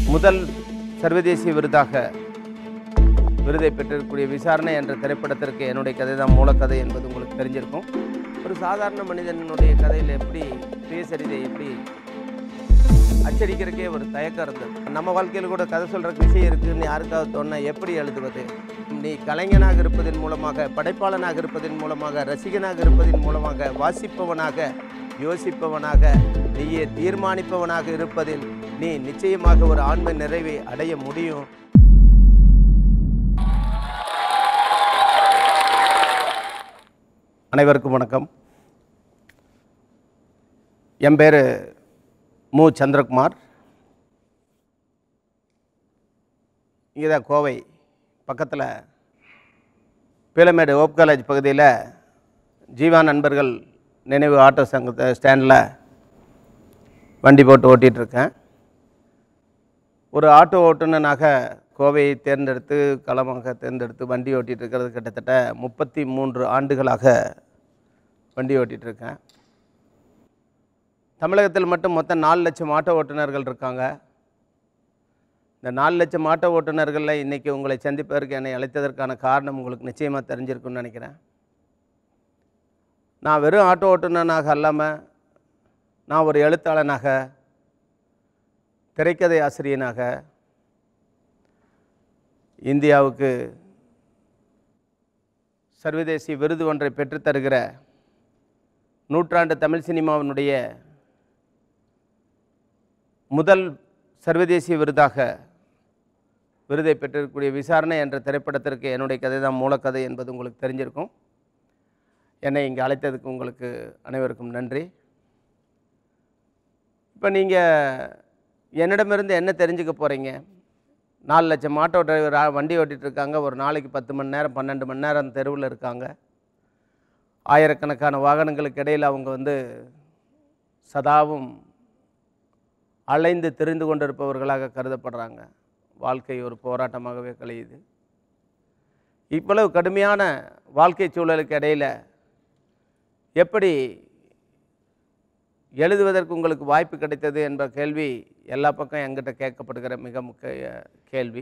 முதல் சர்வதேச விருதை பெற்றிருக்கக்கூடிய விசாரணை என்ற திரைப்படத்திற்கு என்னுடைய கதை தான் மூலக்கதை என்பது உங்களுக்கு தெரிஞ்சிருக்கும். ஒரு சாதாரண மனிதனுடைய கதையில் எப்படி சுயசரிதை எப்படி அச்சடிக்கிறதுக்கே ஒரு தயக்கம் இருந்தது. நம்ம வாழ்க்கையில் கூட கதை சொல்கிறக்கு விஷயம் இருக்குதுன்னு யாருக்காவது தோணுனா எப்படி எழுதுவது? நீ கலைஞனாக இருப்பதன் மூலமாக, படைப்பாளனாக இருப்பதன் மூலமாக, ரசிகனாக இருப்பதன் மூலமாக, வாசிப்பவனாக, யோசிப்பவனாக, நீயே தீர்மானிப்பவனாக இருப்பதில் நீ நிச்சயமாக ஒரு ஆன்ம நிறைவை அடைய முடியும். அனைவருக்கும் வணக்கம். என் பேர் மு. சந்திரகுமார். இங்கே தான் கோவை பக்கத்தில் பீளமேடு ஓப் காலேஜ் பகுதியில் ஜீவா நண்பர்கள் நினைவு ஆட்டோ சங்க ஸ்டாண்டில் வண்டி போட்டு ஓட்டிகிட்ருக்கேன். ஒரு ஆட்டோ ஓட்டுநனாக கோவையை தேர்ந்தெடுத்து களமாக தேர்ந்தெடுத்து வண்டி ஓட்டிகிட்டு இருக்கிறது கிட்டத்தட்ட 33 ஆண்டுகளாக வண்டி ஓட்டிகிட்ருக்கேன். தமிழகத்தில் மட்டும் மொத்தம் 4 லட்சம் ஆட்டோ ஓட்டுநர்கள் இருக்காங்க. இந்த 4 லட்சம் ஆட்டோ ஓட்டுநர்களில் இன்றைக்கி உங்களை சந்திப்பதற்கு என்னை அழைத்ததற்கான காரணம் உங்களுக்கு நிச்சயமாக தெரிஞ்சிருக்குன்னு நினைக்கிறேன். நான் வெறும் ஆட்டோ ஓட்டுநனாக அல்லாமல் நான் ஒரு எழுத்தாளனாக, திரைக்கதை ஆசிரியனாக, இந்தியாவுக்கு சர்வதேச விருது ஒன்றை பெற்றுத்தருகிற நூற்றாண்டு தமிழ் சினிமாவினுடைய முதல் சர்வதேச விருதை பெற்றிருக்கக்கூடிய விசாரணை என்ற திரைப்படத்திற்கு என்னுடைய கதை தான் மூலக்கதை என்பது உங்களுக்கு தெரிஞ்சிருக்கும். என்னை இங்கே அழைத்ததுக்கு உங்களுக்கு அனைவருக்கும் நன்றி. இப்போ நீங்கள் என்னிடமிருந்து என்ன தெரிஞ்சுக்க போகிறீங்க? 4 லட்சம் ஆட்டோ டிரைவர் வண்டி ஓட்டிகிட்ருக்காங்க. ஒரு நாளைக்கு 10 மணி நேரம் 12 மணி நேரம் தெருவில் இருக்காங்க. ஆயிரக்கணக்கான வாகனங்களுக்கு இடையில் அவங்க சதாவும் அலைந்து திரிந்து கொண்டிருப்பவர்களாக கருதப்படுறாங்க. வாழ்க்கை ஒரு போராட்டமாகவே கழியுது. இவ்வளவு கடுமையான வாழ்க்கை சூழலுக்கு இடையில் எப்படி எழுதுவதற்கு உங்களுக்கு வாய்ப்பு கிடைத்தது என்ற கேள்வி எல்லா பக்கம் என்கிட்ட கேட்கப்படுகிற மிக முக்கிய கேள்வி.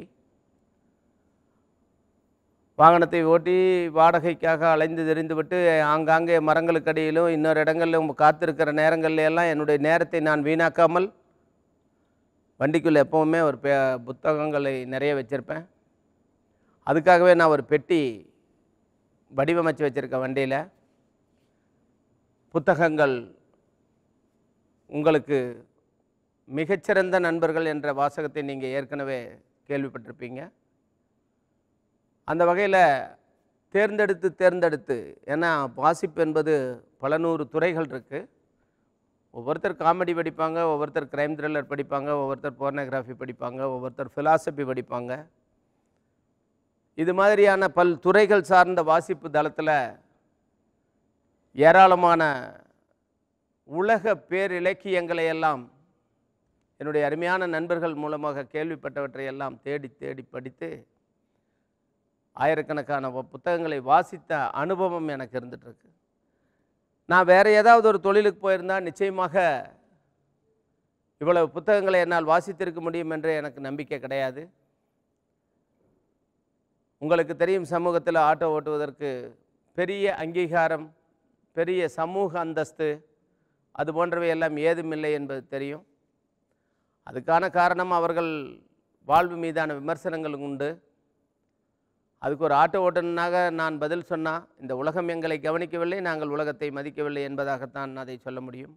வாகனத்தை ஓட்டி வாடகைக்காக அலைந்து தெரிந்துவிட்டு ஆங்காங்கே மரங்களுக்கு அடியிலும் இன்னொரு இடங்களிலும் காத்திருக்கிற நேரங்கள்ல எல்லாம் என்னுடைய நேரத்தை நான் வீணாக்காமல் வண்டிக்குள்ளே எப்போவுமே ஒரு புத்தகங்களை நிறைய வச்சுருப்பேன். அதுக்காகவே நான் ஒரு பெட்டி வடிவமைச்சு வச்சுருக்கேன் வண்டியில். புத்தகங்கள் உங்களுக்கு மிகச்சிறந்த நண்பர்கள் என்ற வாசகத்தை நீங்கள் ஏற்கனவே கேள்விப்பட்டிருப்பீங்க. அந்த வகையில் தேர்ந்தெடுத்து ஏன்னா வாசிப்பு என்பது பல நூறு துறைகள் இருக்குது. ஒவ்வொருத்தர் காமெடி படிப்பாங்க, ஒவ்வொருத்தர் கிரைம் த்ரில்லர் படிப்பாங்க, ஒவ்வொருத்தர் போர்னோகிராஃபி படிப்பாங்க, ஒவ்வொருத்தர் ஃபிலாசபி படிப்பாங்க. இது மாதிரியான துறைகள் சார்ந்த வாசிப்பு தளத்தில் ஏராளமான உலக பேரிலக்கியங்களை எல்லாம் என்னுடைய அருமையான நண்பர்கள் மூலமாக கேள்விப்பட்டவற்றை எல்லாம் தேடி தேடி படித்து ஆயிரக்கணக்கான புத்தகங்களை வாசித்த அனுபவம் எனக்கு இருந்துகிட்ருக்கு. நான் வேறு ஏதாவது ஒரு தொழிலுக்கு போயிருந்தால் நிச்சயமாக இவ்வளவு புத்தகங்களை என்னால் வாசித்திருக்க முடியும் என்று எனக்கு நம்பிக்கை கிடையாது. உங்களுக்கு தெரியும், சமூகத்தில் ஆட்டோ ஓட்டுவதற்கு பெரிய அங்கீகாரம், பெரிய சமூக அந்தஸ்து, அது போன்றவை எல்லாம் ஏதுமில்லை என்பது தெரியும். அதுக்கான காரணம் அவர்கள் வாழ்வு மீதான விமர்சனங்கள் உண்டு. அதுக்கு ஒரு ஆட்டோ ஓட்டுநனாக நான் பதில் சொன்னால் இந்த உலகம் எங்களை கவனிக்கவில்லை, நாங்கள் உலகத்தை மதிக்கவில்லை என்பதாகத்தான் அதை சொல்ல முடியும்.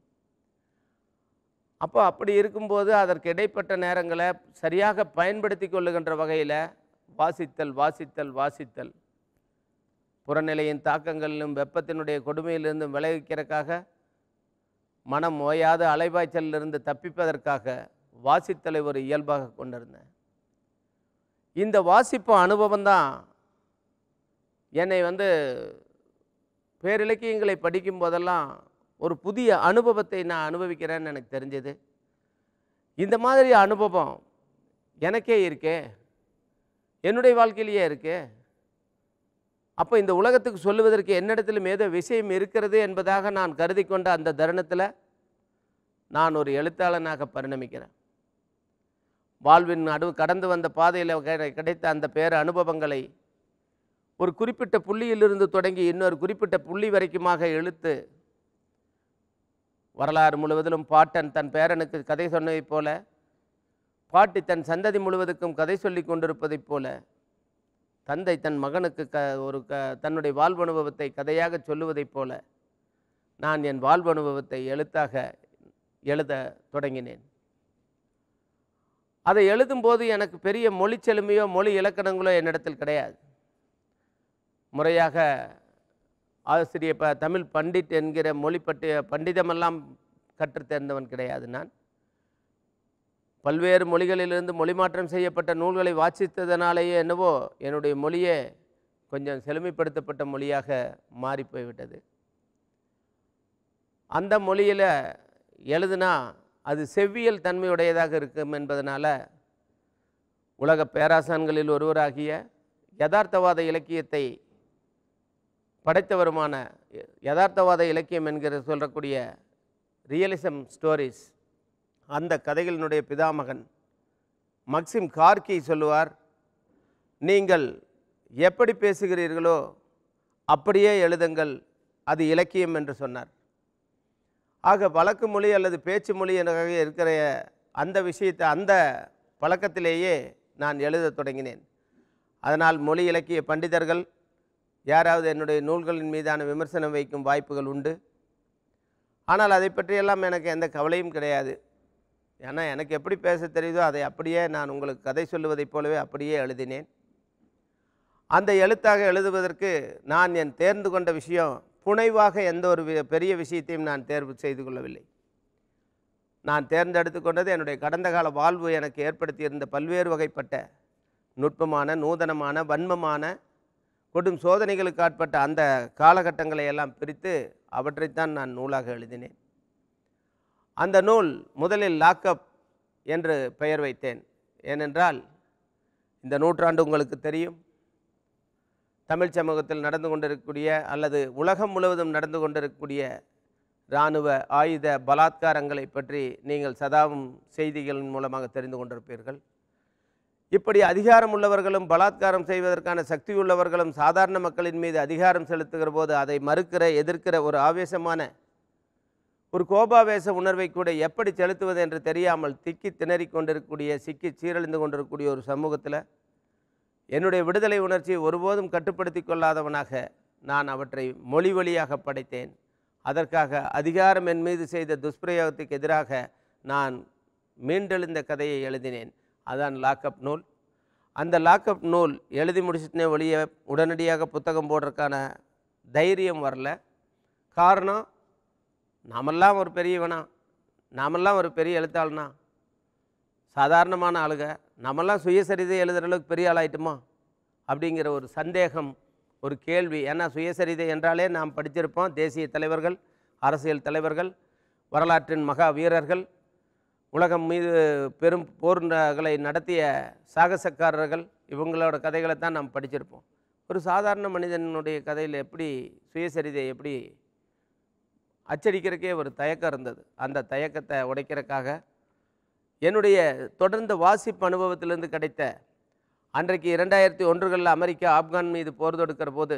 அப்படி இருக்கும்போது அதற்கு இடைப்பட்ட நேரங்களை சரியாக பயன்படுத்தி கொள்ளுகின்ற வகையில் வாசித்தல் புறநிலையின் தாக்கங்களிலும் வெப்பத்தினுடைய கொடுமையிலிருந்தும் விளைவிக்கிறதுக்காக, மனம் ஓயாத அலைவாய்ச்சலிலிருந்து தப்பிப்பதற்காக வாசித்தலை ஒரு இயல்பாக கொண்டிருந்தேன். இந்த வாசிப்பு அனுபவம்தான் என்னை பேரிலக்கியங்களை படிக்கும் போதெல்லாம் ஒரு புதிய அனுபவத்தை நான் அனுபவிக்கிறேன்னு எனக்கு தெரிஞ்சது. இந்த மாதிரி அனுபவம் எனக்கே இருக்கே, என்னுடைய வாழ்க்கையிலேயே இருக்கே. அப்போ இந்த உலகத்துக்கு சொல்லுவதற்கு என்னிடத்திலும் ஏதோ விஷயம் இருக்கிறது என்பதாக நான் கருதி கொண்ட அந்த தருணத்தில் நான் ஒரு எழுத்தாளனாக பரிணமிக்கிறேன். வாழ்வின் கடந்து வந்த பாதையில் கிடைத்த அந்த பேர அனுபவங்களை ஒரு குறிப்பிட்ட புள்ளியிலிருந்து தொடங்கி இன்னொரு குறிப்பிட்ட புள்ளி வரைக்குமாக இழுத்து வரலாறு முழுவதிலும் பாட்டன் தன் பேரனுக்கு கதை சொன்னதைப் போல, பாட்டி தன் சந்ததி முழுவதுக்கும் கதை சொல்லி கொண்டிருப்பதைப் போல, தந்தை தன் மகனுக்கு தன்னுடைய வாழ்வனுபவத்தை கதையாக சொல்லுவதைப் போல நான் என் வாழ்வனுபவத்தை எழுத்தாக எழுத தொடங்கினேன். அதை எழுதும்போது எனக்கு பெரிய மொழி செழுமையோ மொழி இலக்கணங்களோ என்னிடத்தில் கிடையாது. முறையாக ஆசிரியர் தமிழ் பண்டிட் என்கிற மொழி பண்டிதமெல்லாம் கற்று தேர்ந்தவன் கிடையாது. நான் பல்வேறு மொழிகளிலிருந்து மொழி மாற்றம் செய்யப்பட்ட நூல்களை வாசித்ததனாலேயே என்னவோ என்னுடைய மொழியே கொஞ்சம் செழுமைப்படுத்தப்பட்ட மொழியாக மாறி போய்விட்டது. அந்த மொழியில் எழுதுனா அது செவ்வியல் தன்மையுடையதாக இருக்கும் என்பதனால உலக பேராசான்களில் ஒருவராகிய யதார்த்தவாத இலக்கியத்தை படைத்தவருமான யதார்த்தவாத இலக்கியம் என்கிற சொல்லக்கூடிய ரியலிசம் ஸ்டோரிஸ், அந்த கதைகளினுடைய பிதாமகன் மக்சிம் கார்கி சொல்லுவார், நீங்கள் எப்படி பேசுகிறீர்களோ அப்படியே எழுதுங்கள், அது இலக்கியம் என்று சொன்னார். ஆக வழக்கு மொழி அல்லது பேச்சு மொழி என்ற இருக்கிற அந்த விஷயத்தை அந்த பழக்கத்திலேயே நான் எழுத தொடங்கினேன். அதனால் மொழி இலக்கிய பண்டிதர்கள் யாராவது என்னுடைய நூல்களின் மீதான விமர்சனம் வைக்கும் வாய்ப்புகள் உண்டு. ஆனால் அதை பற்றியெல்லாம் எனக்கு எந்த கவலையும் கிடையாது. ஏன்னா எனக்கு எப்படி பேச தெரியுதோ அதை அப்படியே நான் உங்களுக்கு கதை சொல்லுவதைப் போலவே அப்படியே எழுதினேன். அந்த எழுத்தாக எழுதுவதற்கு நான் என் தேர்ந்து கொண்ட விஷயம், புனைவாக எந்த ஒரு பெரிய விஷயத்தையும் நான் தேர்வு செய்து கொள்ளவில்லை. நான் தேர்ந்தெடுத்து கொண்டது என்னுடைய கடந்த கால வாழ்வு எனக்கு ஏற்படுத்தியிருந்த பல்வேறு வகைப்பட்ட நுட்பமான, நூதனமான, வன்மமான, கொடும் சோதனைகளுக்கு ஆட்பட்ட அந்த காலகட்டங்களை எல்லாம் பிரித்து அவற்றைத்தான் நான் நூலாக எழுதினேன். அந்த நூல் முதலில் லாக்அப் என்று பெயர் வைத்தேன். ஏனென்றால் இந்த நூற்றாண்டு உங்களுக்கு தெரியும், தமிழ் சமூகத்தில் நடந்து கொண்டிருக்கக்கூடிய அல்லது உலகம் முழுவதும் நடந்து கொண்டிருக்கக்கூடிய இராணுவ ஆயுத பலாத்காரங்களை பற்றி நீங்கள் சதாவும் செய்திகளின் மூலமாக தெரிந்து கொண்டிருப்பீர்கள். இப்படி அதிகாரம் உள்ளவர்களும் பலாத்காரம் செய்வதற்கான சக்தி உள்ளவர்களும் சாதாரண மக்களின் மீது அதிகாரம் செலுத்துகிற போது அதை மறுக்கிற, எதிர்க்கிற ஒரு ஆவேசமான ஒரு கோபாவேச உணர்வை கூட எப்படி செலுத்துவது என்று தெரியாமல் திக்கி திணறி கொண்டிருக்கக்கூடிய, சிக்கி சீரழிந்து கொண்டிருக்கக்கூடிய ஒரு சமூகத்தில் என்னுடைய விடுதலை உணர்ச்சியை ஒருபோதும் கட்டுப்படுத்தி கொள்ளாதவனாக நான் அவற்றை மொழி வழியாக படைத்தேன். அதற்காக அதிகாரம் என் மீது செய்த துஷ்பிரயோகத்துக்கு எதிராக நான் மீண்டெழுந்த கதையை எழுதினேன். அதான் லாக்அப் நூல். அந்த லாக்அப் நூல் எழுதி முடிச்சுட்டே ஒழிய உடனடியாக புத்தகம் போடுறதுக்கான தைரியம் வரல. காரணம், நாமெல்லாம் ஒரு பெரியவனா, நாமெல்லாம் ஒரு பெரிய எழுத்தாளனா, சாதாரணமான ஆளுக, நம்மெல்லாம் சுயசரிதை எழுதுகிற அளவுக்கு பெரிய ஆளாயிட்டுமா அப்படிங்கிற ஒரு சந்தேகம், ஒரு கேள்வி. ஏன்னா சுயசரிதை என்றாலே நாம் படிச்சிருப்போம், தேசிய தலைவர்கள், அரசியல் தலைவர்கள், வரலாற்றின் மகா வீரர்கள், உலகம் மீது பெரும் போர்களை நடத்திய சாகசக்காரர்கள், இவங்களோட கதைகளை தான் நாம் படிச்சிருப்போம். ஒரு சாதாரண மனிதனுடைய கதையில் எப்படி சுயசரிதை எப்படி அச்சடிக்கிறதுக்கே ஒரு தயக்கம் இருந்தது. அந்த தயக்கத்தை உடைக்கிறதுக்காக என்னுடைய தொடர்ந்த வாசிப்பு அனுபவத்திலிருந்து கிடைத்த, அன்றைக்கு 2001 அமெரிக்கா ஆப்கான் மீது போர் தொடுக்கிற போது,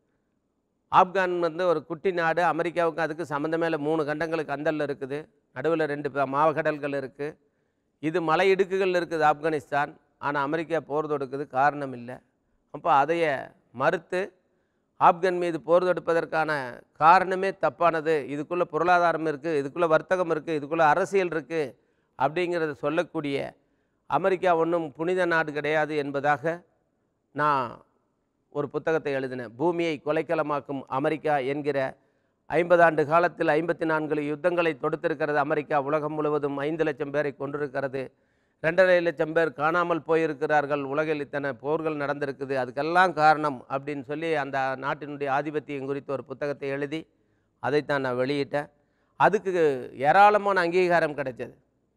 ஆப்கான் ஒரு குட்டி நாடு, அமெரிக்காவுக்கு அதுக்கு சம்மந்தமே இல்லை. 3 கண்டங்களுக்கு அந்தல்ல இருக்குது, நடுவில் 2 மாவகடல்கள் இருக்குது, இது மலை இடுக்குகள் இருக்குது ஆப்கானிஸ்தான். ஆனால் அமெரிக்கா போர் தொடுக்குது, காரணம் இல்லை. அப்போ அதைய மறுத்து ஆப்கான் மீது போர் தொடுப்பதற்கான காரணமே தப்பானது, இதுக்குள்ளே பொருளாதாரம் இருக்குது, இதுக்குள்ளே வர்த்தகம் இருக்குது, இதுக்குள்ளே அரசியல் இருக்குது அப்படிங்கிறத சொல்லக்கூடிய, அமெரிக்கா ஒன்றும் புனித நாடு கிடையாது என்பதாக நான் ஒரு புத்தகத்தை எழுதினேன். பூமியை கொலைக்களமாக்கும் அமெரிக்கா என்கிற 50 ஆண்டு காலத்தில் 54 யுத்தங்களை தொடுத்திருக்கிறது அமெரிக்கா. உலகம் முழுவதும் 5 லட்சம் பேரை கொண்டிருக்கிறது, 2.5 லட்சம் பேர் காணாமல் போயிருக்கிறார்கள், உலகில் இத்தனை போர்கள் நடந்திருக்குது, அதுக்கெல்லாம் காரணம் அப்படின்னு சொல்லி அந்த நாட்டினுடைய ஆதிபத்தியம் குறித்து ஒரு புத்தகத்தை எழுதி அதைத்தான் நான் வெளியிட்டேன். அதுக்கு ஏராளமான அங்கீகாரம் கிடைச்சது.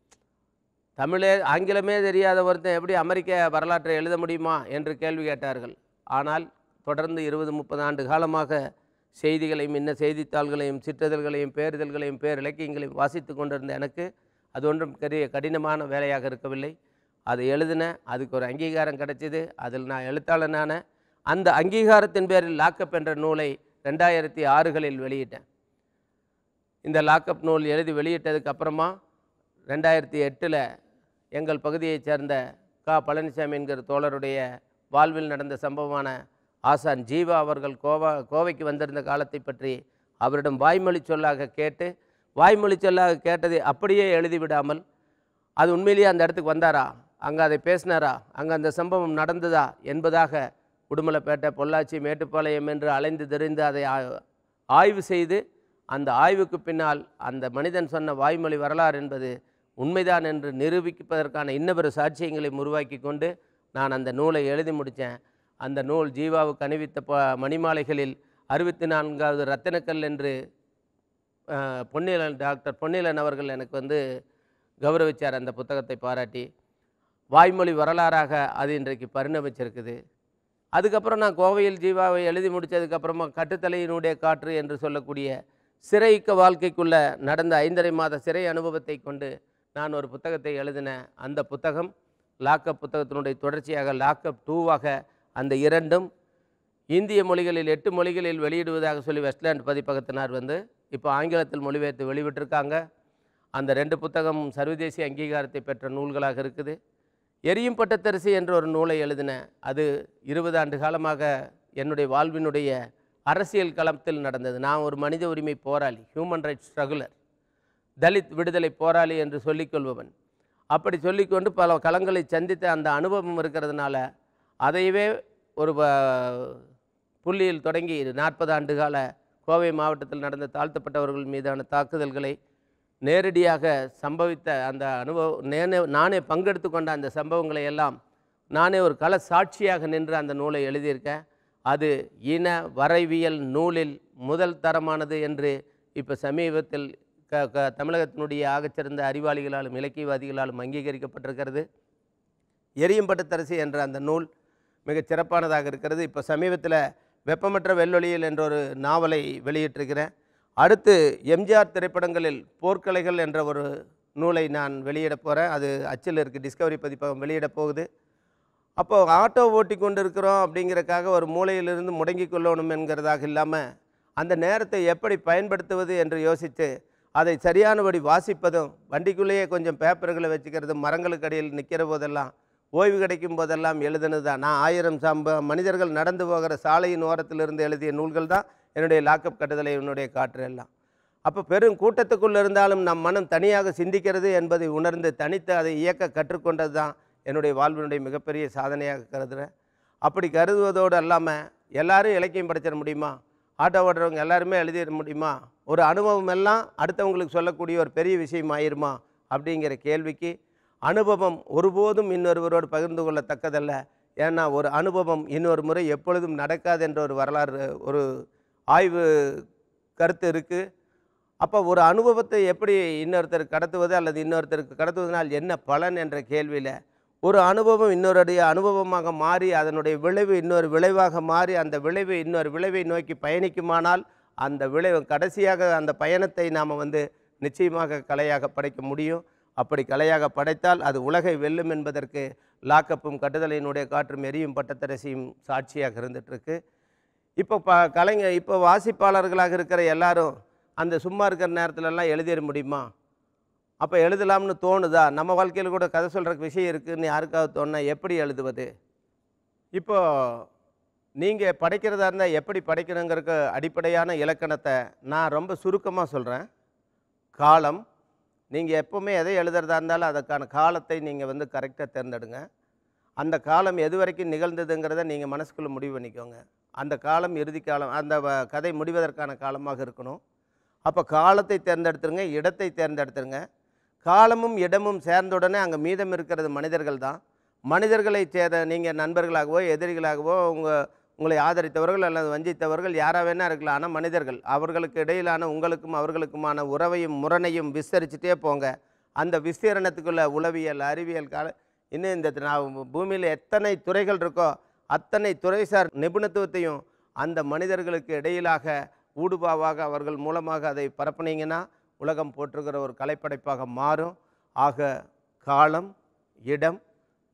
தமிழே ஆங்கிலமே தெரியாத ஒருத்தன் எப்படி அமெரிக்க வரலாற்றை எழுத முடியுமா என்று கேள்வி கேட்டார்கள். ஆனால் தொடர்ந்து 20-30 ஆண்டு காலமாக செய்திகளையும், இன்ன செய்தித்தாள்களையும், சிற்றிதழ்களையும், பேரிதழ்களையும், பேர் இலக்கியங்களையும் வாசித்து கொண்டிருந்த எனக்கு அது ஒன்றும் பெரிய கடினமான வேலையாக இருக்கவில்லை. அதை எழுதினேன். அதுக்கு ஒரு அங்கீகாரம் கிடைச்சிது. அதில் நான் எழுத்தாளனான அந்த அங்கீகாரத்தின் பேரில் லாக்கப் என்ற நூலை 2006களில் வெளியிட்டேன். இந்த லாக்கப் நூல் எழுதி வெளியிட்டதுக்கு அப்புறமா 2008ல் எங்கள் பகுதியைச் சேர்ந்த பழனிசாமி என்கிற தோழருடைய வாழ்வில் நடந்த சம்பவமான ஆசான் ஜீவா அவர்கள் கோவைக்கு வந்திருந்த காலத்தை பற்றி அவரிடம் வாய்மொழி சொல்லாக கேட்டு, வாய்மொழி சொல்லாக கேட்டதை அப்படியே எழுதிவிடாமல், அது உண்மையிலேயே அந்த இடத்துக்கு வந்தாரா, அங்கே அதை பேசினாரா, அங்கே அந்த சம்பவம் நடந்ததா என்பதாக உடுமலைப்பேட்டை, பொள்ளாச்சி, மேட்டுப்பாளையம் என்று அலைந்து தெரிந்து அதை ஆய்வு செய்து, அந்த ஆய்வுக்கு பின்னால் அந்த மனிதன் சொன்ன வாய்மொழி வரலாறு என்பது உண்மைதான் என்று நிரூபிப்பதற்கான இன்னொரு சாட்சியங்களை உருவாக்கி கொண்டு நான் அந்த நூலை எழுதி முடித்தேன். அந்த நூல் ஜீவாவுக்கு அணிவித்த மணிமாலைகளில் 64வது ரத்தினக்கல் என்று டாக்டர் பொன்னிலன் அவர்கள் எனக்கு கௌரவித்தார். அந்த புத்தகத்தை பாராட்டி வாய்மொழி வரலாறாக அது இன்றைக்கு பரிணமிச்சிருக்குது. அதுக்கப்புறம் நான் கோவையில் ஜீவாவை எழுதி முடித்ததுக்கப்புறமா கட்டுத்தலையினுடைய காற்று என்று சொல்லக்கூடிய சிறைக்க வாழ்க்கைக்குள்ளே நடந்த 5½ மாத சிறை அனுபவத்தை கொண்டு நான் ஒரு புத்தகத்தை எழுதினேன். அந்த புத்தகம் லாக்கப் புத்தகத்தினுடைய தொடர்ச்சியாக லாக்கப் 2வாக அந்த 2ம் இந்திய மொழிகளில் 8 மொழிகளில் வெளியிடுவதாக சொல்லி வெஸ்ட்லேண்ட் பதிப்பகத்தினார் இப்போ ஆங்கிலத்தில் மொழிபெயர்த்து வெளிவிட்டிருக்காங்க. அந்த 2 புத்தகமும் சர்வதேசிய அங்கீகாரத்தை பெற்ற நூல்களாக இருக்குது. எரியும் பட்டத்தரிசி என்ற ஒரு நூலை எழுதினேன். அது 20 ஆண்டு காலமாக என்னுடைய வாழ்வினுடைய அரசியல் களத்தில் நடந்தது. நான் ஒரு மனித உரிமை போராளி, ஹியூமன் ரைட்ஸ் ஸ்ட்ரகுலர், தலித் விடுதலை போராளி என்று சொல்லிக்கொள்பவன். அப்படி சொல்லிக்கொண்டு பல களங்களை சந்தித்த அந்த அனுபவம் இருக்கிறதுனால அதையவே ஒரு புள்ளியில் தொடங்கி 40 ஆண்டு கால கோவை மாவட்டத்தில் நடந்த தாழ்த்தப்பட்டவர்கள் மீதான தாக்குதல்களை நேரடியாக சம்பவித்த அந்த நானே பங்கெடுத்து கொண்ட அந்த சம்பவங்களை எல்லாம் நானே ஒரு கள சாட்சியாக நின்று அந்த நூலை எழுதியிருக்கேன். அது இன வரைவியல் நூலில் முதல் தரமானது என்று இப்போ சமீபத்தில் தமிழகத்தினுடைய ஆகச்சிறந்த அறிவாளிகளாலும் இலக்கியவாதிகளாலும் அங்கீகரிக்கப்பட்டிருக்கிறது. எரியும் பட்டத்தரிசி என்ற அந்த நூல் மிகச் சிறப்பானதாக இருக்கிறது. இப்போ சமீபத்தில் வெப்பமற்ற வெள்ளொளியில் என்ற ஒரு நாவலை வெளியிட்டிருக்கிறேன். அடுத்து எம்ஜிஆர் திரைப்படங்களில் போர்க்கலைகள் என்ற ஒரு நூலை நான் வெளியிட போகிறேன். அது அச்சில் இருக்குது, டிஸ்கவரி பதிப்பகம் வெளியிட போகுது. அப்போது ஆட்டோ ஓட்டி கொண்டு இருக்கிறோம் அப்படிங்கிறக்காக ஒரு மூலையிலிருந்து முடங்கி கொள்ளணும் என்கிறதாக இல்லாமல் அந்த நேரத்தை எப்படி பயன்படுத்துவது என்று யோசித்து அதை சரியானபடி வாசிப்பதும், வண்டிக்குள்ளேயே கொஞ்சம் பேப்பர்களை வச்சுக்கிறதும், மரங்களுக்கு அடியில் நிற்கிற போதெல்லாம் ஓய்வு கிடைக்கும் போதெல்லாம் எழுதுனது தான். நான் 1000 மனிதர்கள் நடந்து போகிற சாலையின் ஓரத்திலிருந்து எழுதிய நூல்கள் தான் என்னுடைய லாக்கப் கட்டுதலை என்னுடைய காற்று எல்லாம். அப்போ பெரும் கூட்டத்துக்குள்ளே இருந்தாலும் நம் மனம் தனியாக சிந்திக்கிறது என்பதை உணர்ந்து தனித்து அதை இயக்க கற்றுக்கொண்டது தான் என்னுடைய வாழ்வினுடைய மிகப்பெரிய சாதனையாக கருதுகிறேன். அப்படி கருதுவதோடு அல்லாமல் எல்லாரும் இலக்கியம் படிச்சிட முடியுமா, ஆட்டோ ஓட்டுறவங்க எல்லாருமே எழுதிட முடியுமா, ஒரு அனுபவம் எல்லாம் அடுத்தவங்களுக்கு சொல்லக்கூடிய ஒரு பெரிய விஷயம் ஆயிருமா அப்படிங்கிற கேள்விக்கு அனுபவம் ஒருபோதும் இன்னொருவரோடு பகிர்ந்து கொள்ளத்தக்கதல்ல. ஏன்னா ஒரு அனுபவம் இன்னொரு முறை எப்பொழுதும் நடக்காது என்ற ஒரு வரலாறு, ஒரு ஆய்வு கருத்து இருக்குது. அப்போ ஒரு அனுபவத்தை எப்படி இன்னொருத்தருக்கு கடத்துவது அல்லது இன்னொருத்தருக்கு கடத்துவதனால் என்ன பலன் என்ற கேள்வியில் ஒரு அனுபவம் இன்னொருடைய அனுபவமாக மாறி அதனுடைய விளைவு இன்னொரு விளைவாக மாறி அந்த விளைவு இன்னொரு விளைவை நோக்கி பயணிக்குமானால் அந்த விளைவு கடைசியாக அந்த பயணத்தை நாம் நிச்சயமாக கலையாக படைக்க முடியும். அப்படி கலையாக படைத்தால் அது உலகை வெல்லும் என்பதற்கு லாக்கப்பும் கட்டுதலினுடைய காற்றும் எரியும் பட்டத்தரசியும் சாட்சியாக இருந்துகிட்ருக்கு. இப்போ இப்போ வாசிப்பாளர்களாக இருக்கிற எல்லாரும் அந்த சும்மா இருக்கிற நேரத்துலலாம் எழுதிட முடியுமா, அப்போ எழுதலாம்னு தோணுதா, நம்ம வாழ்க்கையில் கூட கதை சொல்கிறக்கு விஷயம் இருக்குதுன்னு யாருக்காவது தோணுனா எப்படி எழுதுவது? இப்போது நீங்கள் படைக்கிறதா இருந்தால் எப்படி படைக்கணுங்கிறதுக்கு அடிப்படையான இலக்கணத்தை நான் ரொம்ப சுருக்கமாக சொல்கிறேன். காலம், நீங்கள் எப்போவுமே எதை எழுதுறதா இருந்தாலும் அதுக்கான காலத்தை நீங்கள் கரெக்டாக தேர்ந்தெடுங்க. அந்த காலம் எது வரைக்கும் நிகழ்ந்ததுங்கிறத நீங்கள் மனசுக்குள்ளே முடிவு பண்ணிக்கோங்க. அந்த காலம் இறுதி காலம், அந்த கதை முடிவதற்கான காலமாக இருக்கணும். அப்போ காலத்தை தேர்ந்தெடுத்துருங்க, இடத்தை தேர்ந்தெடுத்துருங்க. காலமும் இடமும் சேர்ந்தவுடனே அங்கே மீதம் இருக்கிறது மனிதர்கள் தான். மனிதர்களை நீங்கள் நண்பர்களாகவோ எதிரிகளாகவோ உங்களை ஆதரித்தவர்கள் அல்லது வஞ்சித்தவர்கள் யாராக வேணா இருக்கலாம். ஆனால் மனிதர்கள், அவர்களுக்கு இடையிலான உங்களுக்கும் அவர்களுக்குமான உறவையும் முரணையும் விஸ்தரிச்சுட்டே போங்க. அந்த விஸ்தீரணத்துக்குள்ள உளவியல், அறிவியல், இன்னும் இந்த பூமியில் எத்தனை துறைகள் இருக்கோ அத்தனை துறைசார் நிபுணத்துவத்தையும் அந்த மனிதர்களுக்கு இடையிலாக ஊடுபாவாக அவர்கள் மூலமாக அதை பரப்புனீங்கன்னா உலகம் போற்றுகிற ஒரு கலைப்படைப்பாக மாறும். ஆக காலம், இடம்,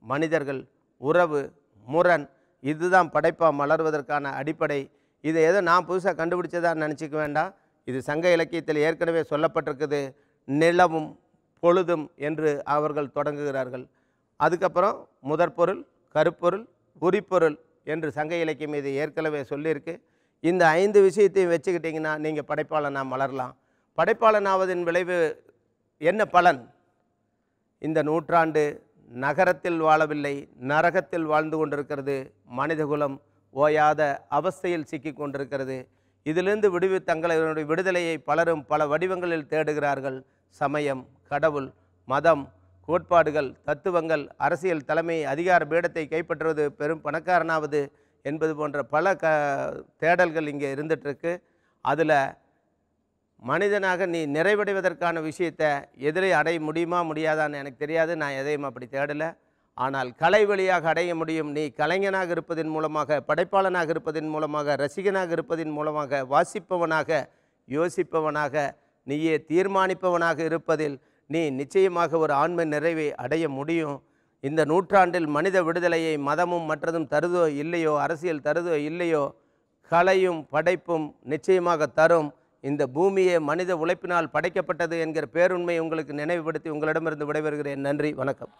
மனிதர்கள், உறவு, முரண், இதுதான் படைப்பாக மலர்வதற்கான அடிப்படை. இதை ஏதோ நான் புதுசாக கண்டுபிடிச்சதா நினச்சிக்க வேண்டாம். இது சங்க இலக்கியத்தில் ஏற்கனவே சொல்லப்பட்டிருக்குது. நிலவும் பொழுதும் என்று அவர்கள் தொடங்குகிறார்கள். அதுக்கப்புறம் முதற்பொருள், கருப்பொருள், உரிப்பொருள் என்று சங்க இலக்கியம் இது ஏற்கனவே சொல்லியிருக்கு. இந்த 5 விஷயத்தையும் வச்சுக்கிட்டிங்கன்னா நீங்கள் படைப்பாளனாக மலரலாம். படைப்பாளனாவதின் விளைவு என்ன பலன்? இந்த நூற்றாண்டு நகரத்தில் வாழவில்லை, நரகத்தில் வாழ்ந்து கொண்டிருக்கிறது. மனிதகுலம் ஓயாத அவஸ்தையில் சிக்கி கொண்டிருக்கிறது. இதிலிருந்து தங்களுடைய விடுதலையை பலரும் பல வடிவங்களில் தேடுகிறார்கள். சமயம், கடவுள், மதம், கோட்பாடுகள், தத்துவங்கள், அரசியல் தலைமை, அதிகார பீடத்தை கைப்பற்றுவது, பெரும் பணக்காரனாவது என்பது போன்ற பல தேடல்கள் இங்கே இருந்துகிட்ருக்கு. அதில் மனிதனாக நீ நிறைவடைவதற்கான விஷயத்தை எதிலே அடைய முடியுமா முடியாதான்னு எனக்கு தெரியாது. நான் எதையும் அப்படி தேடலை. ஆனால் கலை வழியாக அடைய முடியும். நீ கலைஞனாக இருப்பதன் மூலமாக, படைப்பாளனாக இருப்பதன் மூலமாக, ரசிகனாக இருப்பதன் மூலமாக, வாசிப்பவனாக, யோசிப்பவனாக, நீயே தீர்மானிப்பவனாக இருப்பதில் நீ நிச்சயமாக ஒரு ஆன்ம நிறைவை அடைய முடியும். இந்த நூற்றாண்டில் மனித விடுதலையை மதமும் மற்றதும் தருதோ இல்லையோ, அரசியல் தருதோ இல்லையோ, கலையும் படைப்பும் நிச்சயமாக தரும். இந்த பூமியே மனித உழைப்பினால் படைக்கப்பட்டது என்கிற பேருண்மை உங்களுக்கு நினைவுபடுத்தி உங்களிடமிருந்து விடைபெறுகிறேன். நன்றி, வணக்கம்.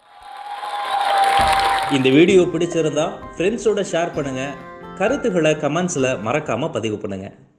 இந்த வீடியோ பிடிச்சிருந்தா ஃப்ரெண்ட்ஸோட ஷேர் பண்ணுங்கள். கருத்துக்களை கமெண்ட்ஸில் மறக்காமல் பதிவு பண்ணுங்கள்.